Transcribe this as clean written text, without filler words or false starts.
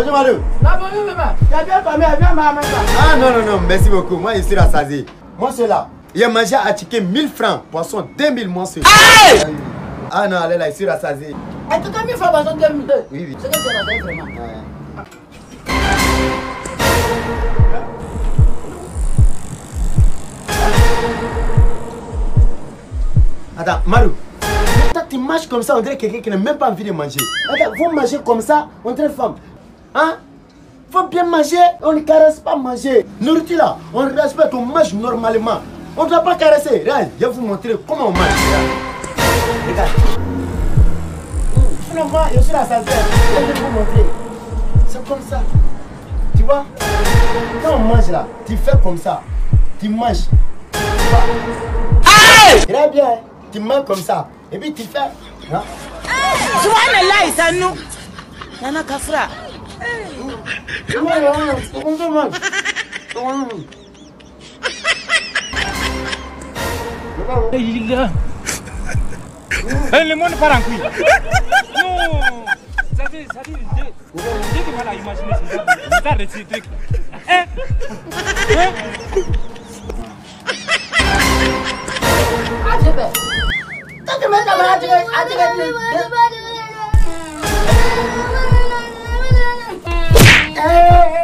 Bonjour Madou. Ah bonjour maman. Tu as bien dormi, viens maman. Ah non, non, non, merci beaucoup. Moi, je suis rassasié. Moi, c'est là. Il a mangé à ticket 1000 francs. Poisson 2000 mois. Ah non, allez là, je suis rassasié. En tout cas, 1000 francs, poisson 2000. Oui, oui. C'est que tu es rassasié vraiment. Attends, Marou. Toi, tu manges comme ça, on dirait quelqu'un qui n'a même pas envie de manger. Attends, vous mangez comme ça, on dirait femme. Hein? Faut bien manger, on ne caresse pas manger. Nourriture là, on respecte, on mange normalement. On ne doit pas caresser. Regarde, je vais vous montrer comment on mange. Regarde. Finalement, je suis rassasié. Je vais vous montrer. C'est comme ça. Tu vois? Quand on mange là, tu fais comme ça. Tu manges. Très bien. Tu manges comme ça. Et puis tu fais. Hein? Subhanallah, c'est nous. Nana Kafra. Le monde part en couille. Non. Ça dit, dès que mal imaginer ça de ces trucs. Hein? Ah, je vais. Quand tu mets ta main, tu vas.